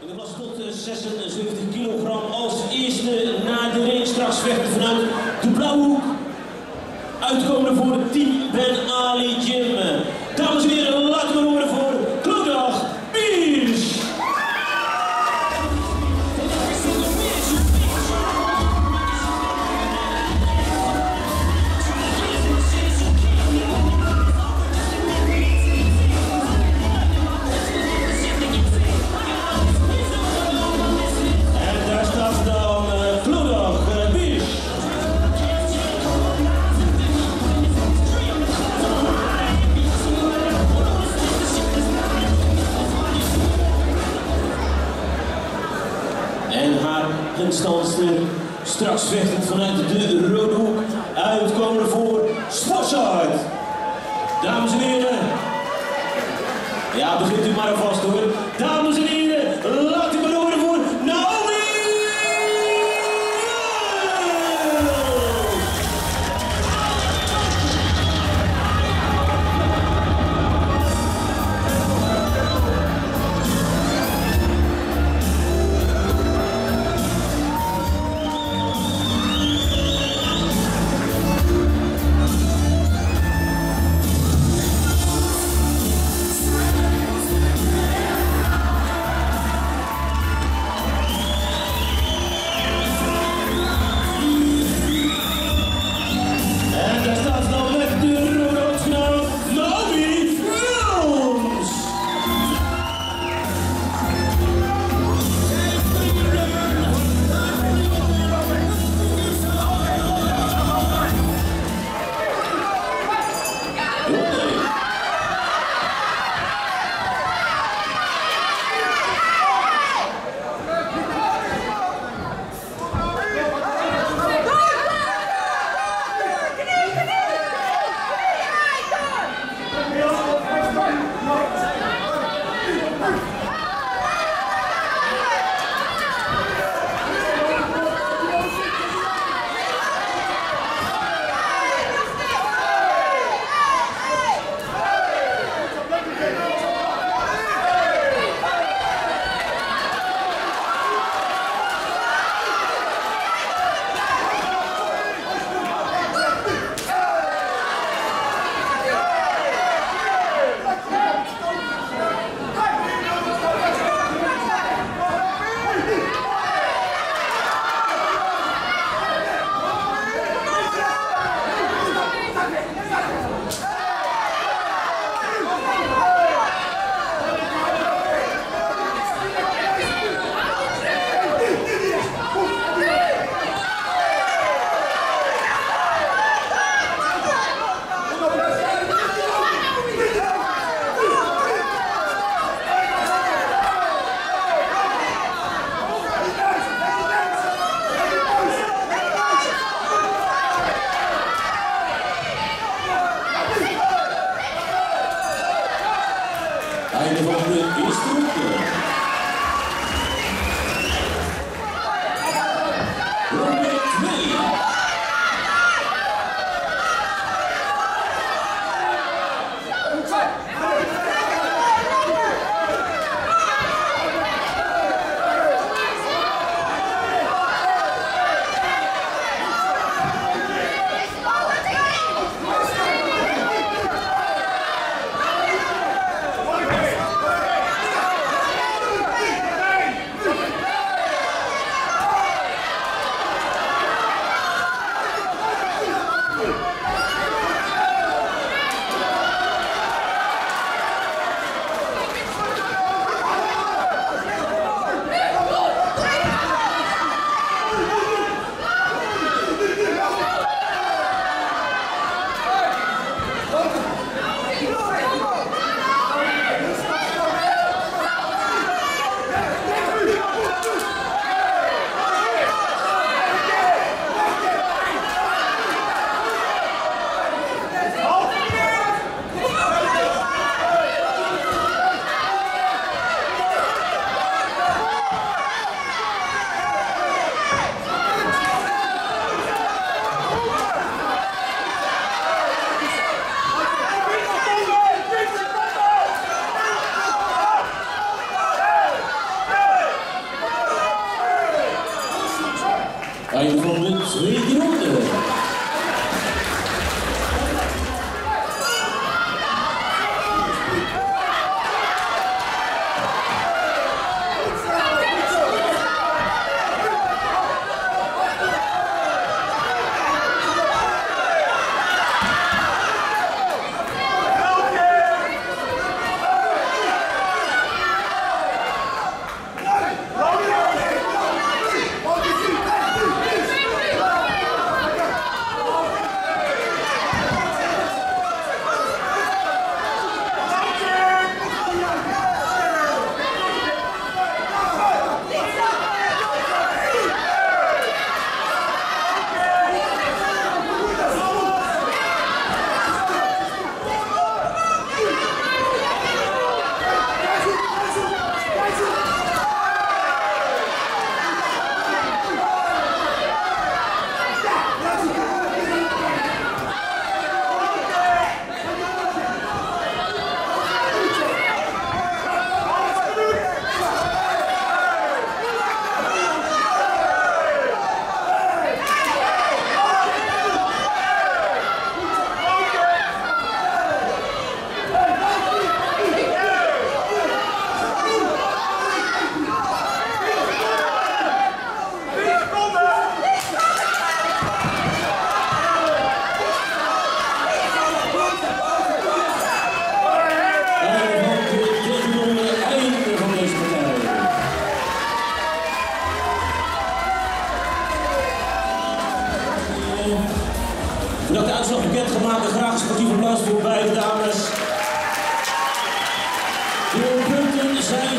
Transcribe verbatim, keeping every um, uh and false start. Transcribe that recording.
In de klasse tot zesenzeventig kilogram als eerste naar de ring. Straks vechten vanuit de blauwhoek. Uitkomende voor het team Ben Ali Gym. Dames en heren, laten we horen voor Clodagh Biers. En haar instandster, straks vechtend vanuit de rode hoek, uitkomende voor Sportside. Dames en heren, ja, begint u maar alvast hoor. Dames en heren, laat u maar horen voor Naomi! Einde van de eerste ronde. Ronde twee. gemaakt. Graag een sportief applaus voor beide dames. De punten zijn